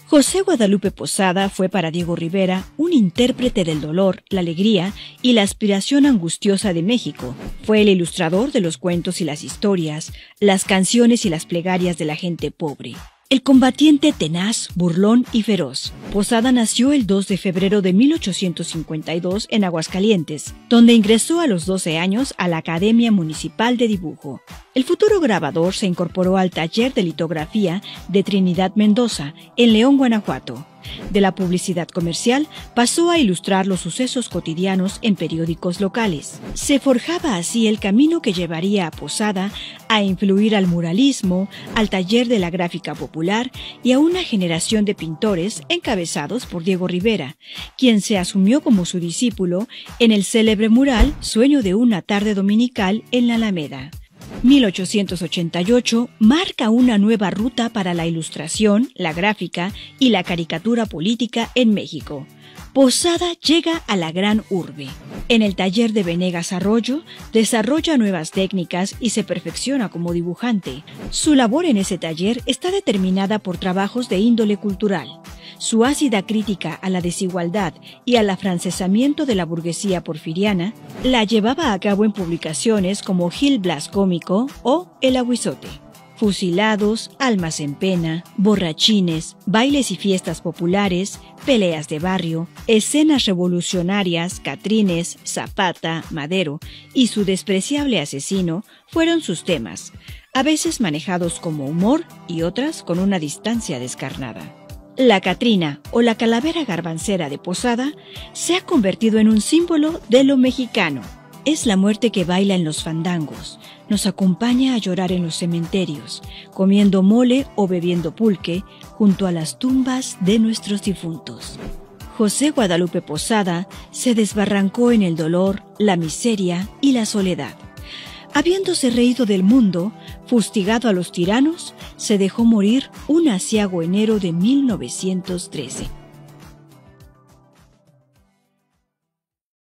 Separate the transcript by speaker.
Speaker 1: José Guadalupe Posada fue para Diego Rivera un intérprete del dolor, la alegría y la aspiración angustiosa de México. Fue el ilustrador de los cuentos y las historias, las canciones y las plegarias de la gente pobre. El combatiente tenaz, burlón y feroz. Posada nació el 2 de febrero de 1852 en Aguascalientes, donde ingresó a los 12 años a la Academia Municipal de Dibujo. El futuro grabador se incorporó al taller de litografía de Trinidad Mendoza, en León, Guanajuato. De la publicidad comercial pasó a ilustrar los sucesos cotidianos en periódicos locales. Se forjaba así el camino que llevaría a Posada a influir al muralismo, al taller de la gráfica popular y a una generación de pintores encabezados por Diego Rivera, quien se asumió como su discípulo en el célebre mural Sueño de una tarde dominical en la Alameda. 1888 marca una nueva ruta para la ilustración, la gráfica y la caricatura política en México. Posada llega a la gran urbe. En el taller de Venegas Arroyo desarrolla nuevas técnicas y se perfecciona como dibujante. Su labor en ese taller está determinada por trabajos de índole cultural. Su ácida crítica a la desigualdad y al afrancesamiento de la burguesía porfiriana la llevaba a cabo en publicaciones como Gil Blas Cómico o El Aguizote. Fusilados, almas en pena, borrachines, bailes y fiestas populares, peleas de barrio, escenas revolucionarias, Catrines, Zapata, Madero y su despreciable asesino fueron sus temas, a veces manejados como humor y otras con una distancia descarnada. La Catrina o la calavera garbancera de Posada se ha convertido en un símbolo de lo mexicano. Es la muerte que baila en los fandangos, nos acompaña a llorar en los cementerios, comiendo mole o bebiendo pulque junto a las tumbas de nuestros difuntos. José Guadalupe Posada se desbarrancó en el dolor, la miseria y la soledad. Habiéndose reído del mundo, fustigado a los tiranos, se dejó morir un aciago enero de 1913.